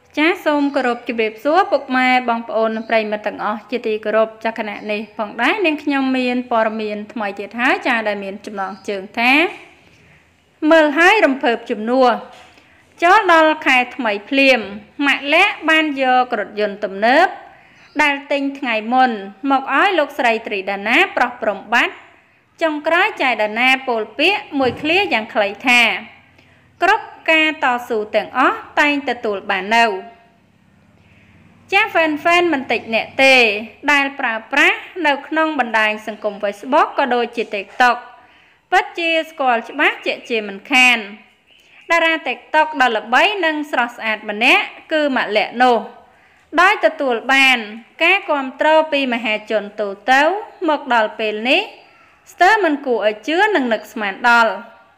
ចាសូមគោរពជម្រាបសួរពុកម៉ែបងប្អូនប្រិយមិត្តទាំងអស់ជាទីគោរពចាគណៈនេះផងដែរនាងខ្ញុំមានព័ត៌មានថ្មីទៀតហើយចាដែលមានចំណងជើងថាមើលហើយរំភើបជំនួសចូលដល់ខែថ្មីភ្លាមម៉ាក់លាក់បានយករថយន្តទំនើបដែលទិញថ្ងៃមុនមកឲ្យលោកស្រីត្រីដាណាប្រោះព្រំបាត់ចុងក្រោយចែកដាណាពោលពាក្យមួយឃ្លាយ៉ាងខ្លីថាគ្រប់ការតស៊ូទាំងអស់តែងទទួលបាននៅចាហ្វេនមិនតិចអ្នកទេដែលប្រើប្រាស់នៅក្នុងបណ្ដាញសង្គម Facebook ក៏ដូចជា TikTok ពិតជាស្គាល់ច្បាស់ជាមិនខានតារា TikTok ដ៏ល្បីនិងស្រស់ស្អាតម្នាក់គឺម៉ាក់លាក់នោះដោយទទួលបានការគាំទ្រពីមហាជនទូទៅមកដល់ពេលនេះស្ទើរមិនគួរឲ្យជឿនិងនឹកស្មានដល់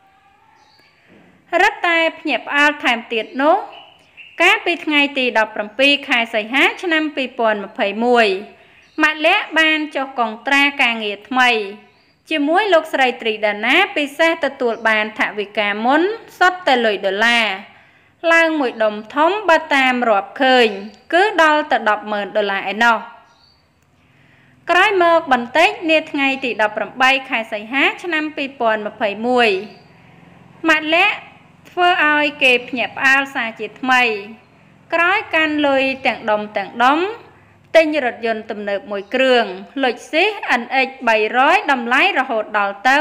រឹតតែភ្ញាក់ផ្អើលថែមទៀតនោះកាលពីថ្ងៃទី17ខែសីហាឆ្នាំ2021ម៉ាក់លាក់បានចុះកងត្រាការងារថ្មីជាមួយលោកស្រីត្រីដាណាពិសេសទទួលបានថវិកាមុនសុទ្ធតែលុយដុល្លារឡើងមួយដុំធំបើតាមរាប់ឃើញគឺដល់ទៅ$10,000ឯណោះក្រោយមកបន្តិចនាថ្ងៃទី18ខែសីហាឆ្នាំ2021ម៉ាក់លាក់ធ្វើឲ្យគេភ្ញាក់ផ្អើលសារជាថ្មីក្រោយកាន់លុយទាំងដុំទិញរថយន្តទំនើបមួយគ្រឿងលុចស៊ីស NX 300តម្លៃរហូតដល់ទៅ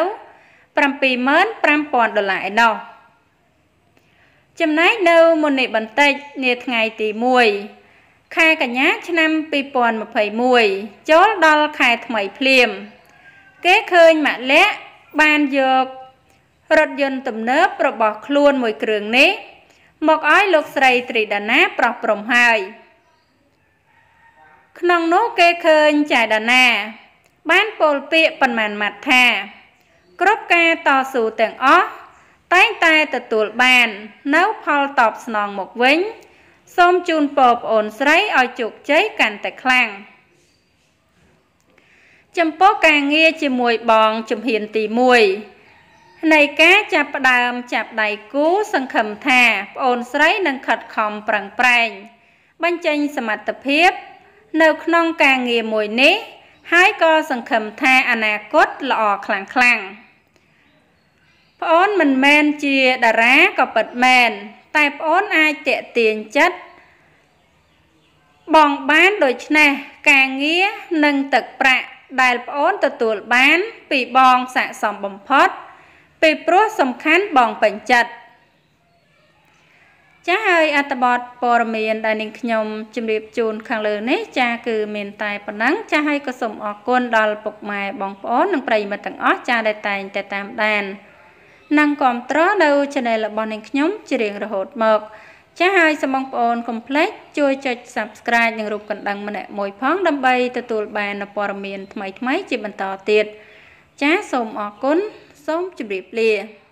$75,000ឯណោះចំណែកនៅមុននេះបន្តិចនាថ្ងៃទី1ខែកញ្ញាឆ្នាំ2021ចូលដល់ខែថ្មីភ្លាមគេឃើញម៉ាក់លាក់បានយករថយន្តទំនើបរបស់ខ្លួនមួយគ្រឿងនេះមកឲ្យលោកស្រីត្រីដាណាប្រោះព្រំហើយក្នុងនោះគេឃើញចែដាណាបានពោលពាក្យប៉ុន្មានម៉ាត់ថាគ្រប់ការតស៊ូទាំងអស់តែងតែទទួលបាននៅផលតបស្នងមកវិញសូមជូនពរប្អូនស្រីឲ្យជោគជ័យកាន់តែខ្លាំងចំពោះការងារជាមួយបងជំហានទី1នៃការចាប់ផ្ដើមចាប់ដៃគូសង្ឃឹមថាប្អូនស្រីនឹងខិតខំប្រឹងប្រែងបញ្ចេញសមត្ថភាពនៅក្នុងការងារមួយនេះហើយក៏សង្ឃឹមថាអនាគតល្អខ្លាំងប្អូនមិនមែនជាតារាក៏ពិតមែនតែប្អូនអាចទាក់ទាញចិត្តបងបានដូច្នេះការងារនិងទឹកប្រាក់ដែលប្អូនទទួលបានពីបងស័ក្តិសមបំផុតពីព្រោះសំខាន់បងពេញចិត្តចាហើយអត្ថបទព័ត៌មានដែលនាងខ្ញុំជម្រាបជូនខាងលើនេះចាគឺមានតែប៉ុណ្ណឹងចាហើយក៏សូមអរគុណដល់ពុកម៉ែបងប្អូននិងប្រិយមិត្តទាំងអស់ចាដែលតែងតែតាមដាននិងគាំទ្រនៅ Channel របស់នាងខ្ញុំជារៀងរហូតមកចាហើយសូមបងប្អូនកុំភ្លេចជួយចុច Subscribe និងរូបកណ្ដឹងម្នាក់មួយផងដើម្បីទទួលបានព័ត៌មានថ្មីៗជាបន្តទៀតចាសូមអរគុណសូមជម្រាបលា